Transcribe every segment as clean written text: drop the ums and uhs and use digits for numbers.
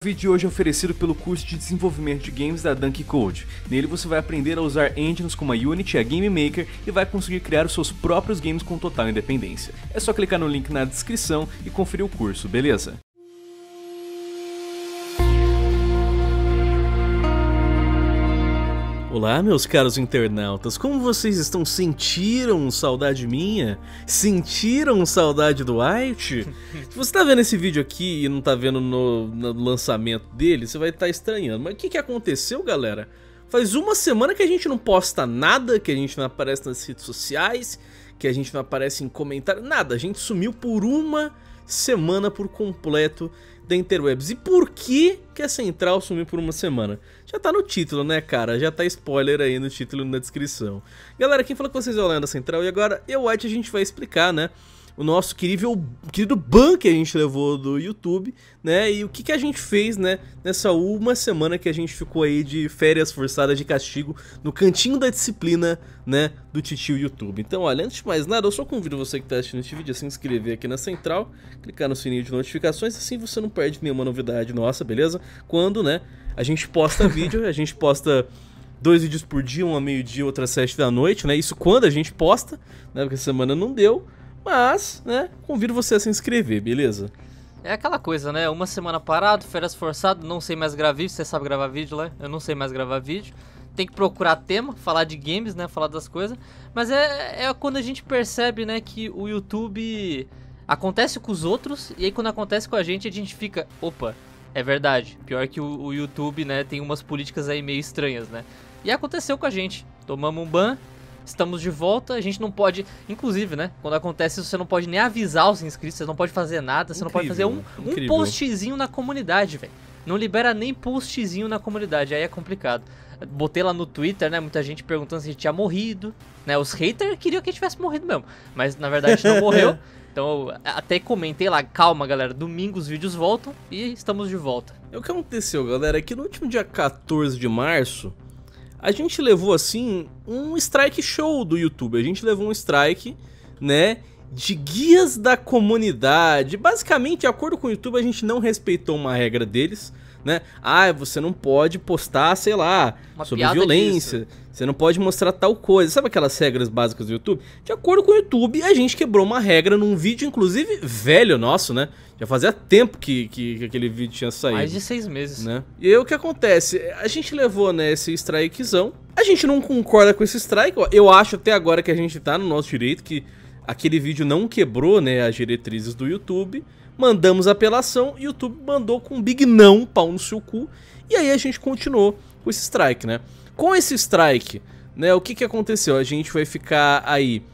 O vídeo de hoje é oferecido pelo curso de desenvolvimento de games da Dunk Code. Nele você vai aprender a usar engines como a Unity e a Game Maker e vai conseguir criar os seus próprios games com total independência. É só clicar no link na descrição e conferir o curso, beleza? Olá, meus caros internautas, como vocês estão? Sentiram saudade minha? Sentiram saudade do White? Se você tá vendo esse vídeo aqui e não tá vendo no lançamento dele, você vai estar estranhando. Mas o que aconteceu, galera? Faz uma semana que a gente não posta nada, que a gente não aparece nas redes sociais, que a gente não aparece em comentário, nada. A gente sumiu por uma semana por completo da Interwebs. E por que a Central sumiu por uma semana? Já tá no título, né, cara? Já tá spoiler aí no título e na descrição. Galera, quem falou com vocês é o Leandro da Central. E agora, eu, White, a gente vai explicar, né, o nosso querido ban que a gente levou do YouTube, né, e o que a gente fez, né, nessa uma semana que a gente ficou aí de férias forçadas de castigo no cantinho da disciplina, né, do titio YouTube. Então, olha, antes de mais nada, eu só convido você que está assistindo este vídeo a se inscrever aqui na Central, clicar no sininho de notificações, assim você não perde nenhuma novidade nossa, beleza? Quando, né, a gente posta vídeo, a gente posta 2 vídeos por dia, um a meio-dia, outro às 7 da noite, né, isso quando a gente posta, né, porque a semana não deu. Mas, né, convido você a se inscrever, beleza? É aquela coisa, né, uma semana parado, férias forçado, não sei mais gravar vídeo, você sabe gravar vídeo lá? Eu não sei mais gravar vídeo. Tem que procurar tema, falar de games, né, falar das coisas. Mas é quando a gente percebe, né, que o YouTube acontece com os outros, e aí quando acontece com a gente fica, opa, é verdade. Pior que o YouTube, né, tem umas políticas aí meio estranhas, né. E aconteceu com a gente, tomamos um ban. Estamos de volta, a gente não pode, inclusive, né, quando acontece isso, você não pode nem avisar os inscritos, você não pode fazer nada, você não pode fazer um postzinho na comunidade, velho. Não libera nem postzinho na comunidade, aí é complicado. Botei lá no Twitter, né, muita gente perguntando se a gente tinha morrido, né, os haters queriam que a gente tivesse morrido mesmo, mas na verdade a gente não morreu. Então, até comentei lá, calma galera, domingo os vídeos voltam e estamos de volta. O que aconteceu, galera, é que no último dia 14 de março, a gente levou, assim, um strike show do YouTube. A gente levou um strike, né, de guias da comunidade. Basicamente, de acordo com o YouTube, a gente não respeitou uma regra deles, né? Ah, você não pode postar, sei lá, sobre violência. Disso. Você não pode mostrar tal coisa. Sabe aquelas regras básicas do YouTube? De acordo com o YouTube, a gente quebrou uma regra num vídeo, inclusive, velho nosso, né? Já fazia tempo que aquele vídeo tinha saído. Mais de 6 meses. Né? E aí o que acontece? A gente levou, né, esse strikezão. A gente não concorda com esse strike. Eu acho até agora que a gente tá no nosso direito, que aquele vídeo não quebrou, né, as diretrizes do YouTube. Mandamos apelação, e o YouTube mandou com um big não, pau no seu cu. E aí a gente continuou com esse strike, né? Com esse strike, né, o que aconteceu? A gente vai ficar aí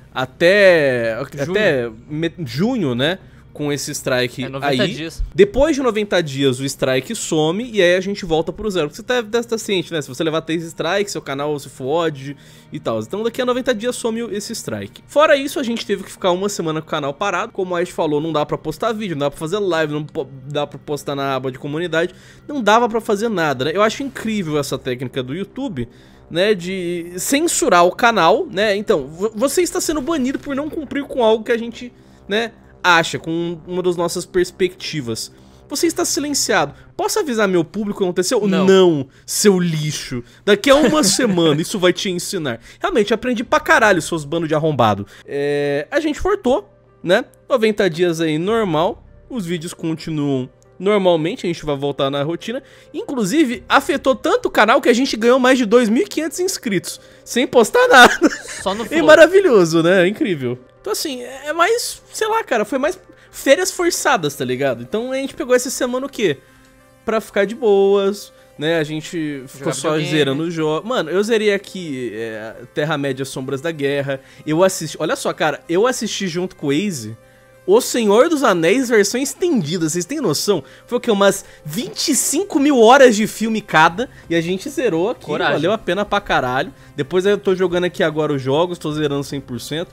até junho, né? Com esse strike 90 dias. Depois de 90 dias o strike some e aí a gente volta pro zero. Porque você deve estar ciente, né? Se você levar 3 strikes, seu canal se fode e tal. Então daqui a 90 dias some esse strike. Fora isso, a gente teve que ficar uma semana com o canal parado. Como a gente falou, não dá pra postar vídeo, não dá pra fazer live, não dá pra postar na aba de comunidade. Não dava pra fazer nada, né? Eu acho incrível essa técnica do YouTube, né, de censurar o canal, né? Então, você está sendo banido por não cumprir com algo que a gente, né, acha, com uma das nossas perspectivas. Você está silenciado. Posso avisar meu público o que aconteceu? Não, seu lixo. Daqui a uma semana isso vai te ensinar. Realmente, aprendi pra caralho, seus bandos de arrombado. A gente fortou, né? 90 dias aí normal. Os vídeos continuam normalmente, a gente vai voltar na rotina. Inclusive, afetou tanto o canal que a gente ganhou mais de 2.500 inscritos. Sem postar nada. Só no E maravilhoso, né? É incrível. Então assim, é mais, sei lá, cara, foi mais férias forçadas, tá ligado? Então a gente pegou essa semana o quê? Pra ficar de boas, né? A gente ficou só zerando o jogo. Mano, eu zerei aqui Terra-média Sombras da Guerra. Eu assisti, olha só, cara, eu assisti junto com o Waze O Senhor dos Anéis versão estendida, vocês têm noção? Foi o que? Umas 25 mil horas de filme cada. E a gente zerou aqui, valeu a pena pra caralho. Depois eu tô jogando aqui agora os jogos, tô zerando 100%.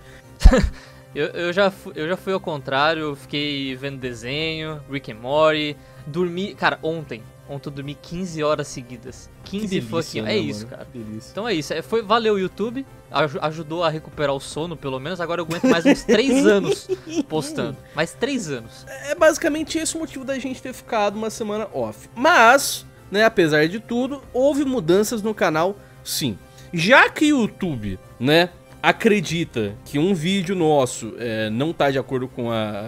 eu já fui ao contrário, fiquei vendo desenho, Rick and Morty, dormi, cara, ontem Ontem eu dormi 15 horas seguidas. 15 delícia, fucking... né, É isso, mano? cara. Delícia. Então é isso. Valeu o YouTube. Ajudou a recuperar o sono, pelo menos. Agora eu aguento mais uns 3 anos postando. Mais 3 anos. É basicamente esse o motivo da gente ter ficado uma semana off. Mas, né, apesar de tudo, houve mudanças no canal, sim. Já que o YouTube, né, acredita que um vídeo nosso não tá de acordo com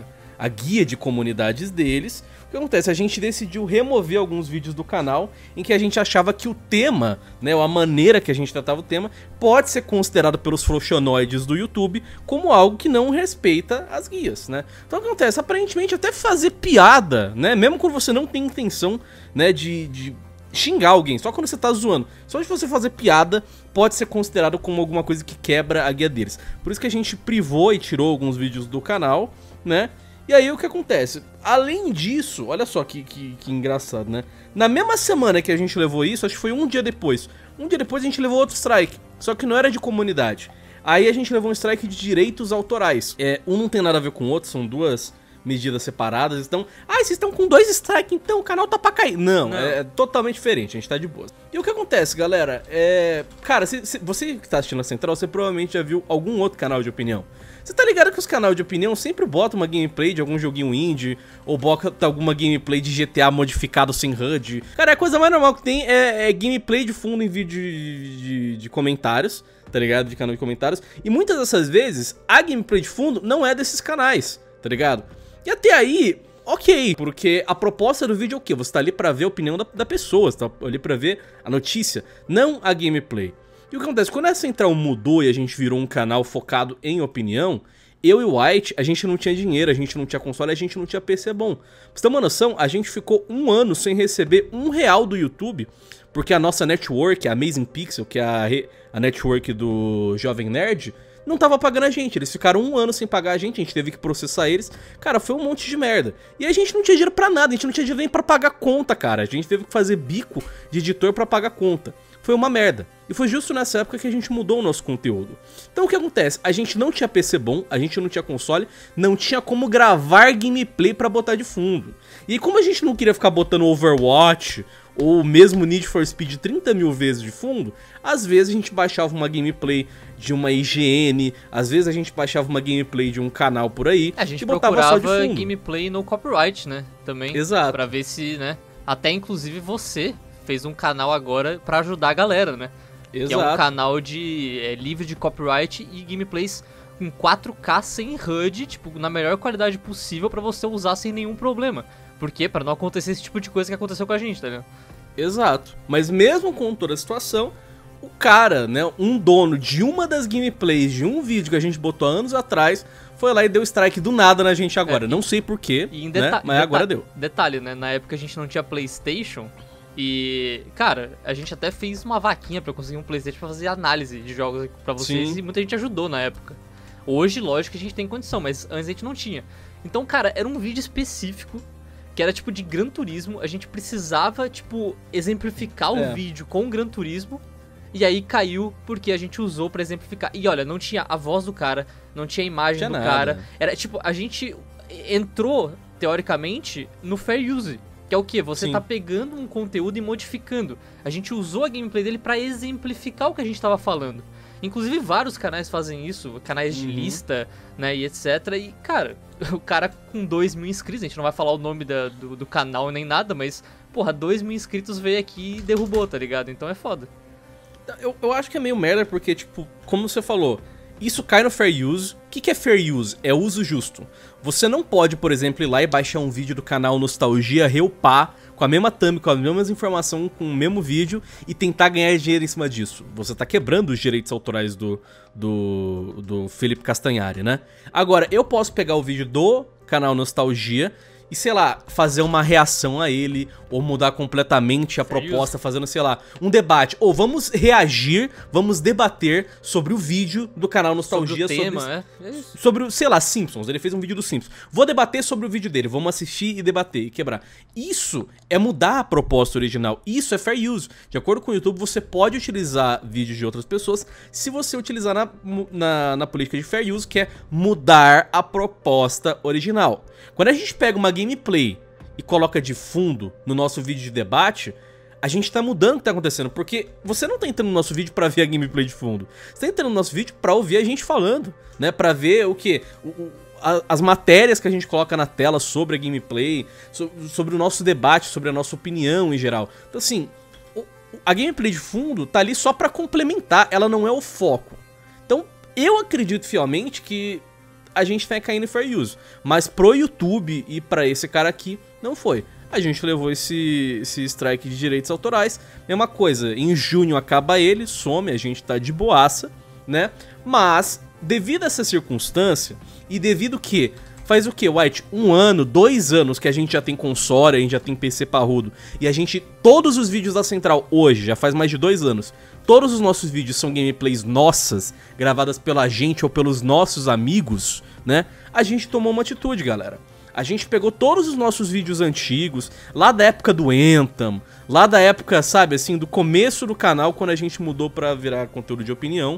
a guia de comunidades deles, o que acontece? A gente decidiu remover alguns vídeos do canal em que a gente achava que o tema, né, ou a maneira que a gente tratava o tema, pode ser considerado pelos frouxonoides do YouTube como algo que não respeita as guias, né? Então o que acontece? Aparentemente até fazer piada, né, mesmo quando você não tem intenção, né, de xingar alguém, só quando você tá zoando, só de você fazer piada pode ser considerado como alguma coisa que quebra a guia deles. Por isso que a gente privou e tirou alguns vídeos do canal, né? E aí o que acontece? Além disso, olha só que engraçado, né? Na mesma semana que a gente levou isso, acho que foi um dia depois a gente levou outro strike, só que não era de comunidade. Aí a gente levou um strike de direitos autorais. Um não tem nada a ver com o outro, são duas medidas separadas. Então, vocês estão com 2 strikes, então o canal tá pra cair. Não, é totalmente diferente, a gente tá de boa. E o que acontece, galera? Cara, você que tá assistindo a Central, você provavelmente já viu algum outro canal de opinião. Você tá ligado que os canais de opinião sempre botam uma gameplay de algum joguinho indie, ou bota alguma gameplay de GTA modificado sem HUD. Cara, a coisa mais normal que tem é gameplay de fundo em vídeo de comentários, tá ligado? De canal de comentários. E muitas dessas vezes, a gameplay de fundo não é desses canais, tá ligado? E até aí, ok, porque a proposta do vídeo é o quê? Você tá ali pra ver a opinião da pessoa, você tá ali pra ver a notícia, não a gameplay. E o que acontece? Quando a Central mudou e a gente virou um canal focado em opinião, eu e o White, a gente não tinha dinheiro, a gente não tinha console, a gente não tinha PC bom. Pra você ter uma noção, a gente ficou 1 ano sem receber R$1 do YouTube, porque a nossa network, a Amazing Pixel, que é a network do Jovem Nerd, não tava pagando a gente. Eles ficaram 1 ano sem pagar a gente teve que processar eles. Cara, foi um monte de merda. E a gente não tinha dinheiro pra nada, a gente não tinha dinheiro nem pra pagar conta, cara. A gente teve que fazer bico de editor pra pagar conta. Foi uma merda. E foi justo nessa época que a gente mudou o nosso conteúdo. Então o que acontece? A gente não tinha PC bom, a gente não tinha console, não tinha como gravar gameplay pra botar de fundo. E como a gente não queria ficar botando Overwatch ou mesmo Need for Speed 30 mil vezes de fundo, às vezes a gente baixava uma gameplay de uma IGN, às vezes a gente baixava uma gameplay de um canal por aí, a gente e botava só de fundo. Gameplay no copyright, né? Também. Exato. Pra ver se, né? Até inclusive você fez um canal agora pra ajudar a galera, né? Exato. Que é um canal livre de copyright e gameplays em 4K sem HUD, tipo, na melhor qualidade possível pra você usar sem nenhum problema. Por quê? Pra não acontecer esse tipo de coisa que aconteceu com a gente, tá ligado? Exato. Mas mesmo com toda a situação, o cara, né, um dono de uma das gameplays de um vídeo que a gente botou anos atrás, foi lá e deu strike do nada na gente agora. Não sei porquê, né, mas agora deu. Detalhe, né, na época a gente não tinha PlayStation e, cara, a gente até fez uma vaquinha pra conseguir um PlayStation pra fazer análise de jogos pra vocês. Sim. E muita gente ajudou na época. Hoje, lógico que a gente tem condição, mas antes a gente não tinha. Então, cara, era um vídeo específico que era tipo de Gran Turismo, a gente precisava, tipo, exemplificar o vídeo com o Gran Turismo, e aí caiu porque a gente usou pra exemplificar. E olha, não tinha a voz do cara, não tinha a imagem do cara, era tipo, a gente entrou, teoricamente, no fair use, que é o quê? Você tá pegando um conteúdo e modificando. A gente usou a gameplay dele pra exemplificar o que a gente tava falando. Inclusive vários canais fazem isso, canais de lista, né, e etc. E, cara, o cara com 2.000 inscritos, a gente não vai falar o nome do canal nem nada, mas, porra, 2.000 inscritos veio aqui e derrubou, tá ligado? Então é foda. Eu acho que é meio merda porque, tipo, como você falou, isso cai no fair use. O que é fair use? É uso justo. Você não pode, por exemplo, ir lá e baixar um vídeo do canal Nostalgia, reupar, com a mesma thumb, com as mesmas informações, com o mesmo vídeo e tentar ganhar dinheiro em cima disso. Você tá quebrando os direitos autorais do Felipe Castanhari, né? Agora, eu posso pegar o vídeo do canal Nostalgia e, sei lá, fazer uma reação a ele, ou mudar completamente a proposta, fazendo, sei lá, um debate. Ou vamos reagir, vamos debater sobre o vídeo do canal Nostalgia. Sobre o tema, sobre, sei lá, Simpsons. Ele fez um vídeo do Simpsons. Vou debater sobre o vídeo dele, vamos assistir e debater e quebrar. Isso é mudar a proposta original. Isso é fair use. De acordo com o YouTube, você pode utilizar vídeos de outras pessoas se você utilizar na política de fair use, que é mudar a proposta original. Quando a gente pega uma gameplay e coloca de fundo no nosso vídeo de debate, a gente tá mudando o que tá acontecendo, porque você não tá entrando no nosso vídeo pra ver a gameplay de fundo, você tá entrando no nosso vídeo pra ouvir a gente falando, né, pra ver o quê? As matérias que a gente coloca na tela sobre a gameplay, sobre o nosso debate, sobre a nossa opinião em geral. Então assim, a gameplay de fundo tá ali só pra complementar, ela não é o foco. Então eu acredito fielmente que a gente vai cair no fair use, mas pro YouTube e pra esse cara aqui não foi. A gente levou esse strike de direitos autorais, mesma coisa, em junho acaba ele, some, a gente tá de boaça, né? Mas, devido a essa circunstância, e devido que faz o que, White? 1 ano, 2 anos que a gente já tem console, a gente já tem PC parrudo, e a gente, todos os vídeos da Central hoje, já faz mais de 2 anos, todos os nossos vídeos são gameplays nossas, gravadas pela gente ou pelos nossos amigos, né? A gente tomou uma atitude, galera. A gente pegou todos os nossos vídeos antigos, lá da época do Anthem, lá da época, sabe, assim, do começo do canal, quando a gente mudou pra virar conteúdo de opinião,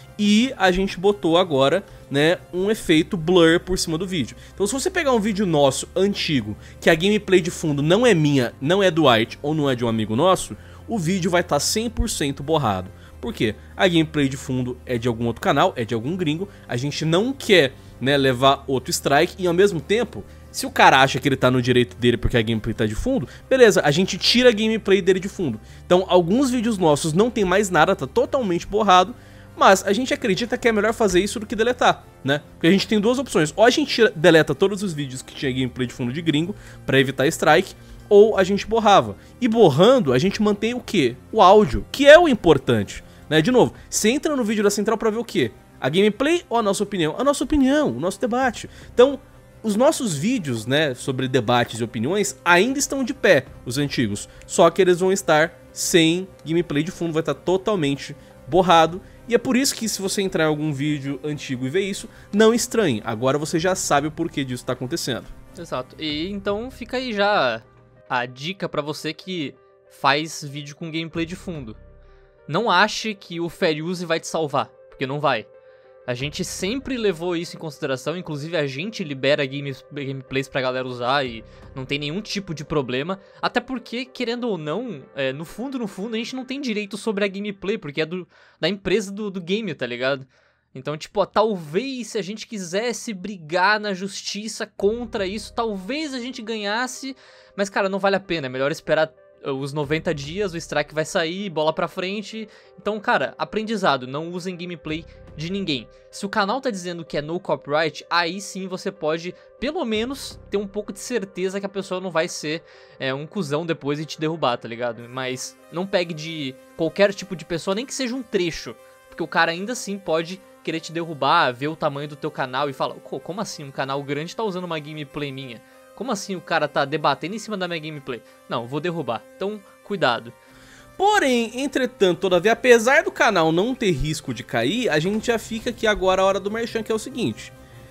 e a gente botou agora, né, um efeito blur por cima do vídeo. Então se você pegar um vídeo nosso, antigo, que a gameplay de fundo não é minha, não é do White ou não é de um amigo nosso, o vídeo vai estar 100% borrado. Por quê? A gameplay de fundo é de algum outro canal, é de algum gringo, a gente não quer, né, levar outro strike e ao mesmo tempo, se o cara acha que ele tá no direito dele porque a gameplay tá de fundo, beleza, a gente tira a gameplay dele de fundo. Então alguns vídeos nossos não tem mais nada, tá totalmente borrado, mas a gente acredita que é melhor fazer isso do que deletar, né? Porque a gente tem duas opções, ou a gente deleta todos os vídeos que tinha gameplay de fundo de gringo pra evitar strike, ou a gente borrava. E borrando, a gente mantém o quê? O áudio, que é o importante, né? De novo, você entra no vídeo da Central pra ver o quê? A gameplay ou a nossa opinião? A nossa opinião, o nosso debate. Então, os nossos vídeos, né, sobre debates e opiniões ainda estão de pé, os antigos. Só que eles vão estar sem gameplay de fundo, vai estar totalmente borrado. E é por isso que se você entrar em algum vídeo antigo e ver isso, não estranhe. Agora você já sabe o porquê disso está acontecendo. Exato. E então fica aí já a dica pra você que faz vídeo com gameplay de fundo. Não ache que o fair use vai te salvar, porque não vai. A gente sempre levou isso em consideração, inclusive a gente libera gameplays pra galera usar e não tem nenhum tipo de problema. Até porque, querendo ou não, no fundo, a gente não tem direito sobre a gameplay, porque é da empresa do game, tá ligado? Então, tipo, ó, talvez se a gente quisesse brigar na justiça contra isso, talvez a gente ganhasse, mas cara, não vale a pena, é melhor esperar os 90 dias, o strike vai sair, bola pra frente. Então, cara, aprendizado, não usem gameplay de ninguém. Se o canal tá dizendo que é no copyright, aí sim você pode, pelo menos, ter um pouco de certeza que a pessoa não vai ser um cuzão depois e te derrubar, tá ligado? Mas não pegue de qualquer tipo de pessoa, nem que seja um trecho, porque o cara ainda assim pode querer te derrubar, ver o tamanho do teu canal e falar, como assim um canal grande tá usando uma gameplay minha? Como assim o cara tá debatendo em cima da minha gameplay? Não, vou derrubar. Então, cuidado. Porém, entretanto, todavia, apesar do canal não ter risco de cair, a gente já fica aqui agora a hora do merchan, que é o seguinte.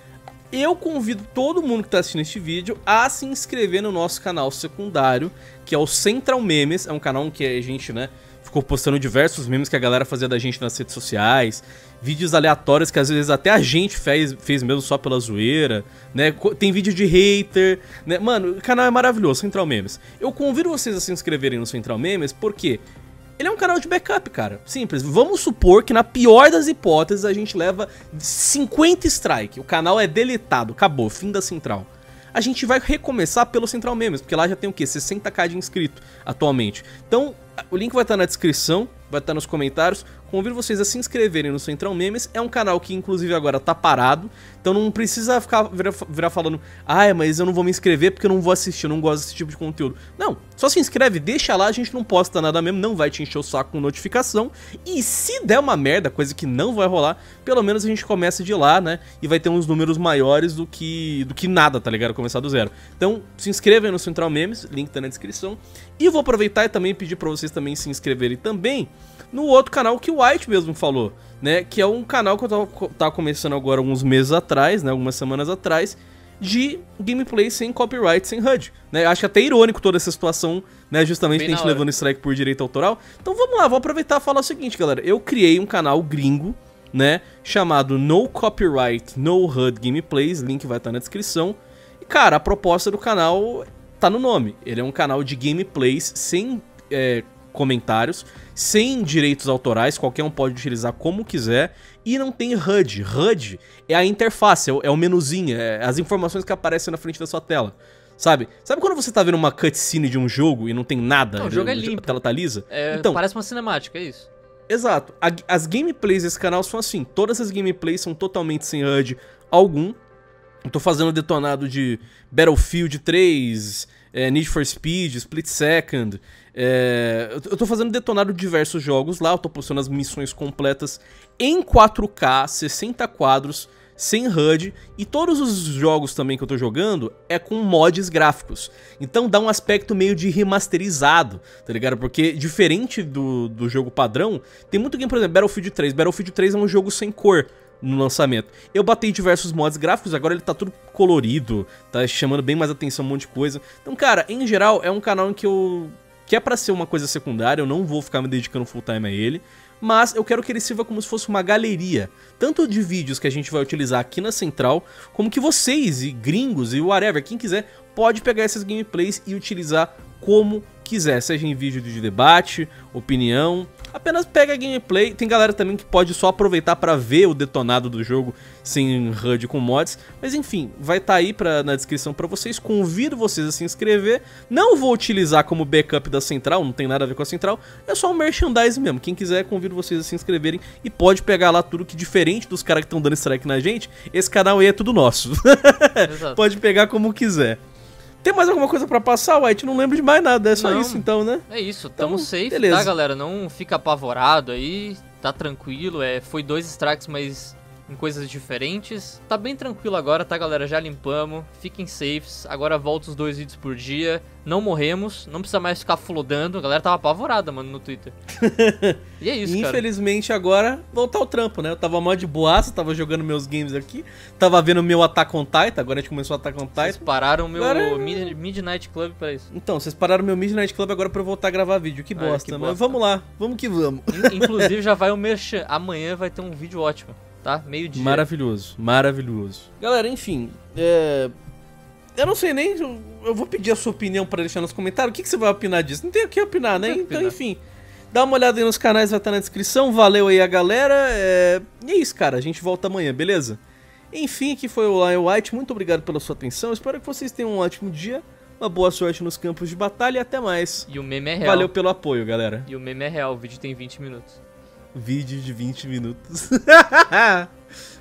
Eu convido todo mundo que tá assistindo este vídeo a se inscrever no nosso canal secundário, que é o Central Memes. É um canal que a gente, né, ficou postando diversos memes que a galera fazia da gente nas redes sociais, vídeos aleatórios que às vezes até a gente fez mesmo só pela zoeira, né? Tem vídeo de hater, né? Mano, o canal é maravilhoso, Central Memes. Eu convido vocês a se inscreverem no Central Memes porque ele é um canal de backup, cara. Simples. Vamos supor que na pior das hipóteses a gente leva 50 strike, o canal é deletado, acabou, fim da Central. A gente vai recomeçar pelo Central Memes, porque lá já tem o quê? 60k de inscrito atualmente. Então, o link vai estar na descrição, vai estar nos comentários. Convido vocês a se inscreverem no Central Memes. É um canal que inclusive agora tá parado, então não precisa virar falando, mas eu não vou me inscrever porque eu não vou assistir, eu não gosto desse tipo de conteúdo. Não, só se inscreve, deixa lá, a gente não posta nada mesmo, não vai te encher o saco com notificação. E se der uma merda, coisa que não vai rolar, pelo menos a gente começa de lá, né? E vai ter uns números maiores do que nada, tá ligado? Começar do zero. Então, se inscreva aí no Central Memes, link tá na descrição. E vou aproveitar e também pedir pra vocês também se inscreverem também no outro canal que o White mesmo falou, né? Que é um canal que eu tava começando agora alguns meses atrás, né? Algumas semanas atrás, de gameplay sem copyright, sem HUD, né? Acho até irônico toda essa situação, né? Justamente a gente levando strike por direito autoral. Então vamos lá, vou aproveitar e falar o seguinte, galera. Eu criei um canal gringo, né? Chamado No Copyright, No HUD Gameplays, link vai estar na descrição. E cara, a proposta do canal tá no nome. Ele é um canal de gameplays sem comentários, sem direitos autorais, qualquer um pode utilizar como quiser, e não tem HUD. HUD é a interface, é o menuzinho, é as informações que aparecem na frente da sua tela. Sabe quando você tá vendo uma cutscene de um jogo e não tem nada? Não, o jogo é limpo. A tela tá lisa? Então, parece uma cinemática, é isso. Exato. As gameplays desse canal são assim, todas as gameplays são totalmente sem HUD algum. Eu tô fazendo detonado de Battlefield 3, Need for Speed, Split Second. Eu tô fazendo detonado de diversos jogos lá, eu tô postando as missões completas em 4K, 60 quadros, sem HUD, e todos os jogos também que eu tô jogando é com mods gráficos. Então dá um aspecto meio de remasterizado, tá ligado? Porque diferente do jogo padrão, tem muito game, por exemplo, Battlefield 3. Battlefield 3 é um jogo sem cor no lançamento. Eu batei diversos mods gráficos, agora ele tá tudo colorido, tá chamando bem mais atenção um monte de coisa. Então, cara, em geral, é um canal em que é pra ser uma coisa secundária, eu não vou ficar me dedicando full time a ele, mas eu quero que ele sirva como se fosse uma galeria, tanto de vídeos que a gente vai utilizar aqui na central, como que vocês e gringos e whatever, quem quiser, pode pegar essas gameplays e utilizar como quiser, seja em vídeo de debate, opinião, apenas pega a gameplay. Tem galera também que pode só aproveitar pra ver o detonado do jogo sem HUD com mods, mas enfim, vai estar aí na descrição pra vocês. Convido vocês a se inscrever. Não vou utilizar como backup da central, não tem nada a ver com a central, é só um merchandise mesmo. Quem quiser, convido vocês a se inscreverem e pode pegar lá tudo, que diferente dos caras que estão dando strike na gente, esse canal aí é tudo nosso. Pode pegar como quiser. Tem mais alguma coisa pra passar, White? Não lembro de mais nada, é só isso então, né? É isso, tamo safe, beleza. Tá, galera? Não fica apavorado aí, tá tranquilo, foi 2 strikes, mas em coisas diferentes. Tá bem tranquilo agora, tá, galera? Já limpamos, fiquem safes, agora volta os 2 vídeos por dia, não morremos, não precisa mais ficar flodando, a galera tava apavorada, mano, no Twitter. E é isso, cara. Infelizmente agora, voltar ao trampo, né? Eu tava mó de boaça, tava jogando meus games aqui, tava vendo meu Attack on Titan, agora a gente começou a Attack on Titan. Vocês pararam o meu Midnight Club pra isso. Então, vocês pararam o meu Midnight Club agora pra eu voltar a gravar vídeo, que bosta, que mas vamos lá, vamos que vamos. Inclusive já vai o merchan, amanhã vai ter um vídeo ótimo. Tá? Meio-dia. Maravilhoso, maravilhoso. Galera, enfim, eu não sei nem, eu vou pedir a sua opinião pra deixar nos comentários. O que você vai opinar disso? Não tem o que opinar, né? Então, enfim, dá uma olhada aí nos canais, vai estar na descrição. Valeu aí a galera. E é isso, cara, a gente volta amanhã, beleza? Enfim, aqui foi o Lion White, muito obrigado pela sua atenção. Espero que vocês tenham um ótimo dia, uma boa sorte nos campos de batalha e até mais. E o meme é real. Valeu pelo apoio, galera. E o meme é real, o vídeo tem 20 minutos. Vídeo de 20 minutos.